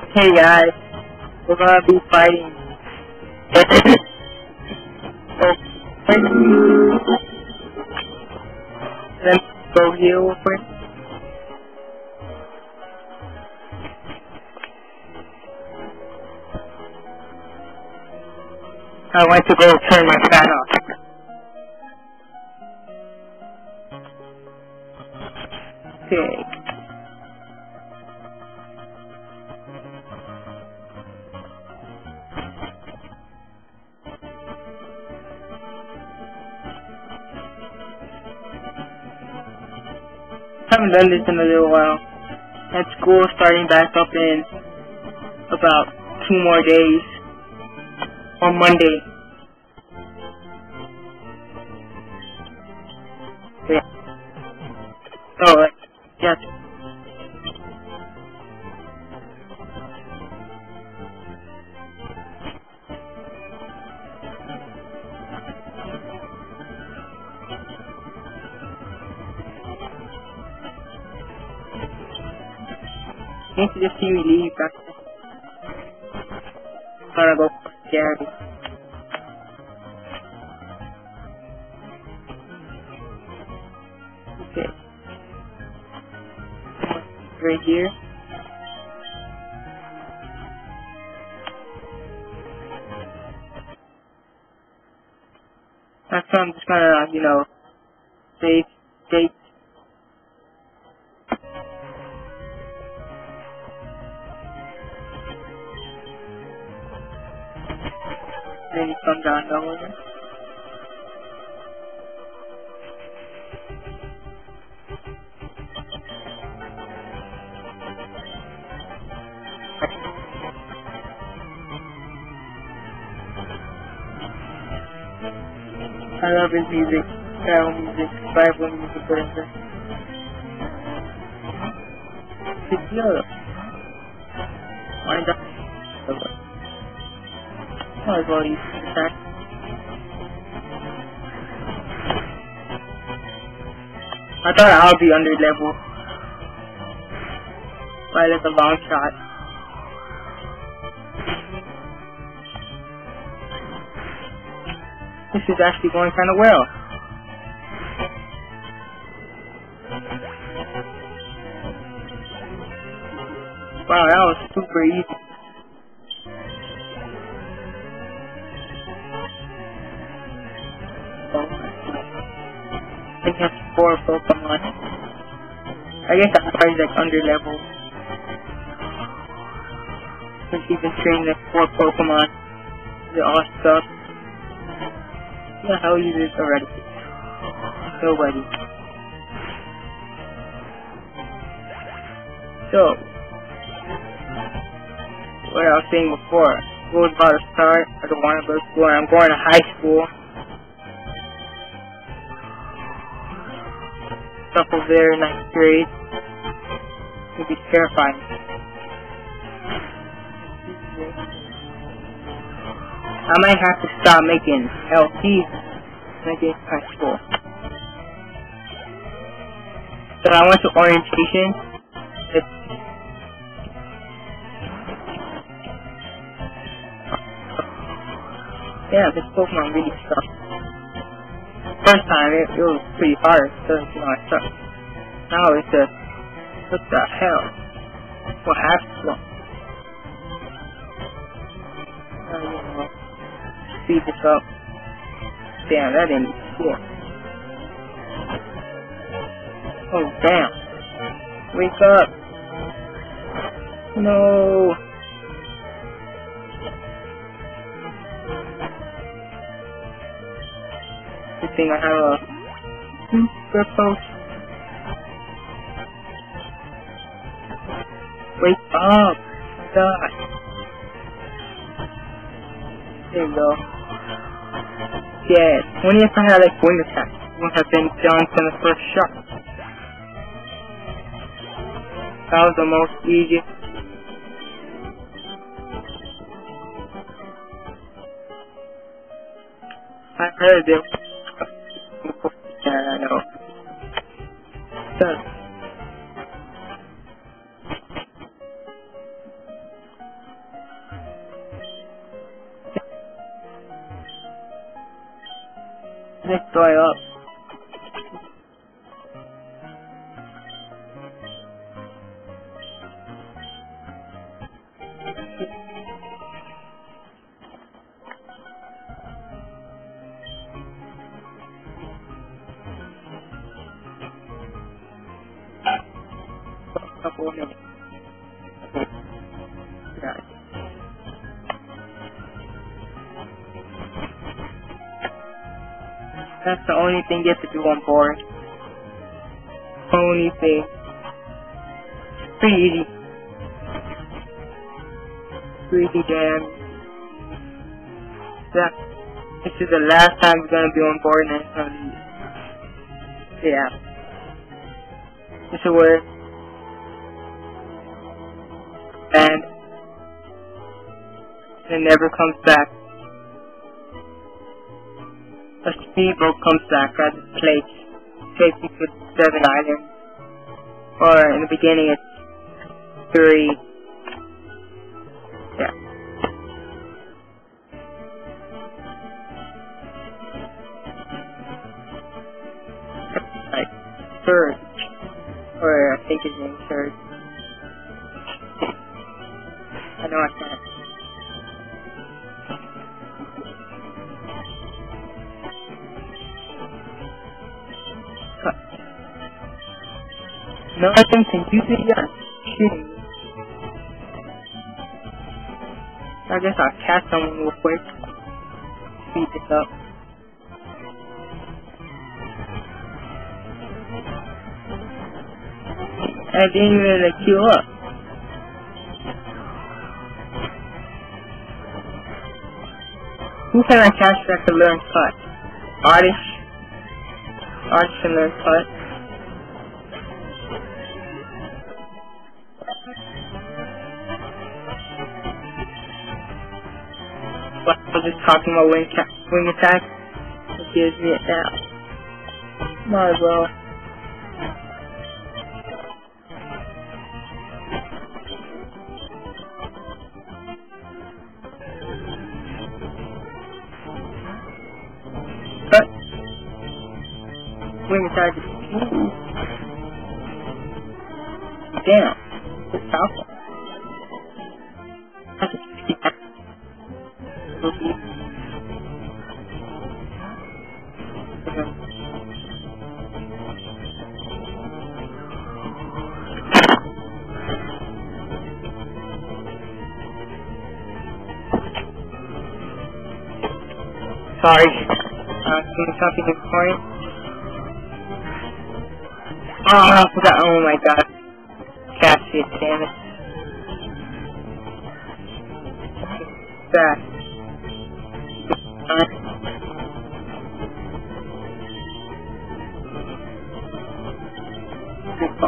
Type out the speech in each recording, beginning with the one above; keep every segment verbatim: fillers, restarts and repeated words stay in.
Hey guys, we're gonna be fighting. Oh, let me go here real quick. I went to go turn my fan off. Okay. Haven't done this in a little while. At school starting back up in about two more days. On Monday. Yeah. Oh, yes. Can't you just see me leave back there? I'm gonna go for Gary. Okay. Right here. That's why I'm just gonna, you know, save date. Then you come down nowhere. I love his music, style music, Bible music, whatever. It's love. Why not? Might as well use that. I thought I'll be under level. But that's a long shot. This is actually going kind of well. Wow, that was super easy. Oh. I have four Pokemon. I guess I'm probably like under level. Since he's been training like four Pokemon. They're all stuff. Yeah, how easy is it already? Nobody. So, what I was saying before, school's about to start. I don't want to go to school, and I'm going to high school. Stuff over there in ninth grade. It'd be terrifying. I might have to stop making L Ps when I get to high school. So I went to orientation. It's yeah, this Pokemon really sucks. First time it, it was pretty hard, so you know I sucked. Now it's just, what the hell? What happened? Uh, you know, speed this up. Damn, that didn't shit. Oh damn. Wake up. No. Good thing I have a super post. Wake up. God. There you go. Yeah, only if I had like wing attack, it would have been done from the first shot. That was the most easy. I heard it. Yeah, I know. So, Let's throw up. Couple of minutes. Yeah. That's the only thing you have to do on board. Only thing. Pretty easy. Pretty damn. Yeah. This is the last time we're gonna be on board and it's gonna be. Yeah. This is where. And it never comes back. A speedboat comes back at its place, takes you to seven islands. Or in the beginning it's three. Yeah. Like Surge. Or I think his name's Surge. I know I can't. Cut. None of them can use it yet? Shitting me. I guess I'll catch someone real quick. Speed this up. And I didn't even like queue up. Who can I catch that can learn cut? Artist. Artist can learn cut. But I was just talking about wing, wing attack. It gives me it now. Might as well. But wing attack is ooh. Damn, it's powerful. That's a sixty attack. Sorry. Uh, can you copy the point? Oh, I forgot. Oh my god. Cassie, damn it. Back. Uh, Come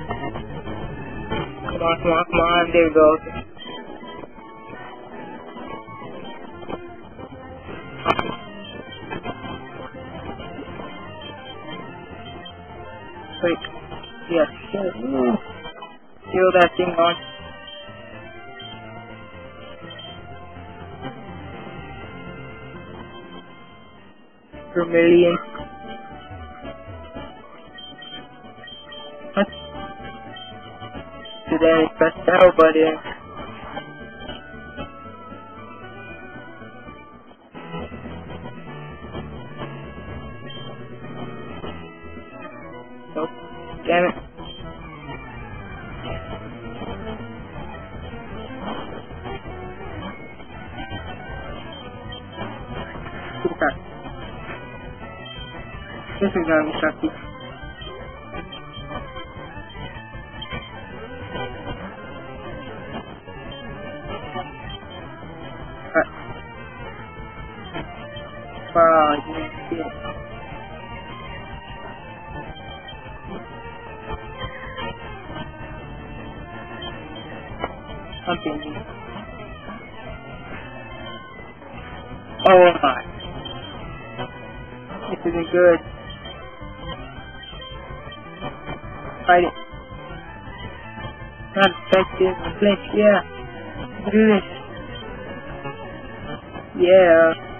on, come on, come on. There we go. Wait. Yes. Ooh. Feel that thing on. Vermilion. What? So then I press the L button. Nope. Damn it. Okay. This is gonna be sucky. Alright. Wow, you didn't see it. Something. Oh my. This isn't good. Fight it. Not effective. Flinch, yeah. Do this. Yeah.